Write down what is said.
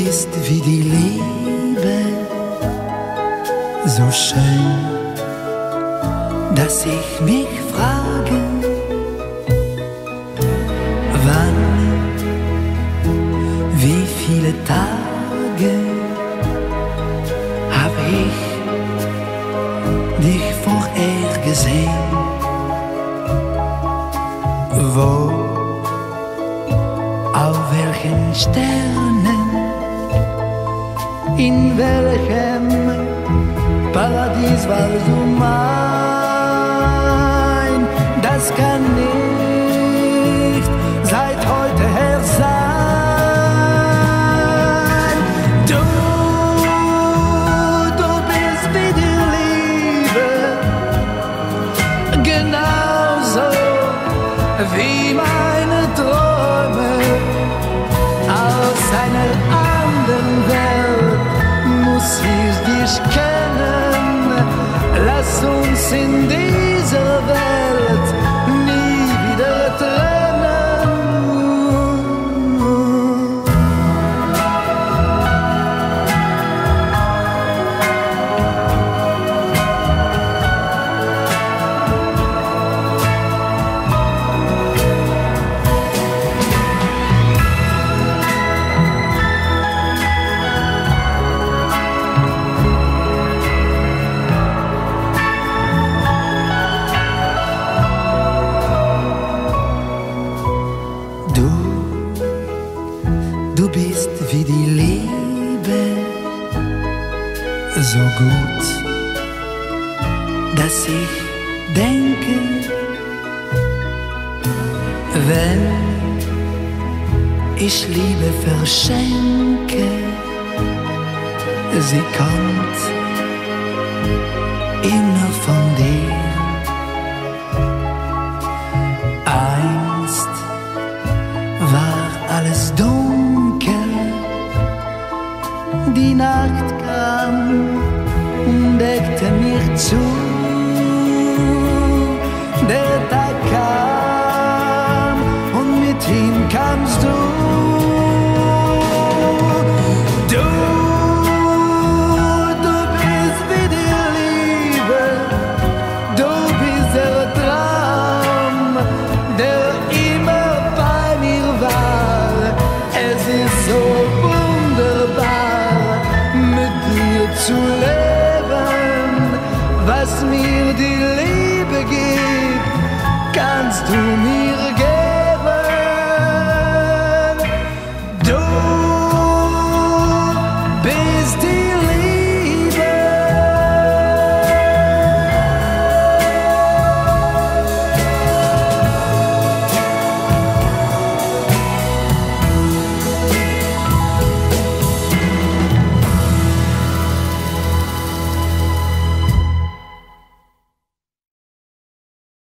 bist wie die Liebe, so schön, dass ich mich frage, wann, wie viele Tage hab ich dich vorher gesehen, wo, auf welchen Sternen, in welchem Paradies warst du mein, das kann nicht seit heute her sein. Du bist wie die Liebe, genauso wie meine Träume aus einer anderen Welt. Muss ich dich kennen, lass uns in dieser Welt nie wieder trennen. Du bist wie die Liebe, so gut, dass ich denke, wenn ich Liebe verschenke, sie kommt immer von dir. Einst war alles dunkel, die Nacht kam und deckte mich zu. Der Tag kam und mit ihm kamst du. Du bist wie die Liebe, du bist der Traum, der immer bei mir war. Es ist so wunderbar, mit dir zu leben. Was mir die Liebe gibt, kannst du mir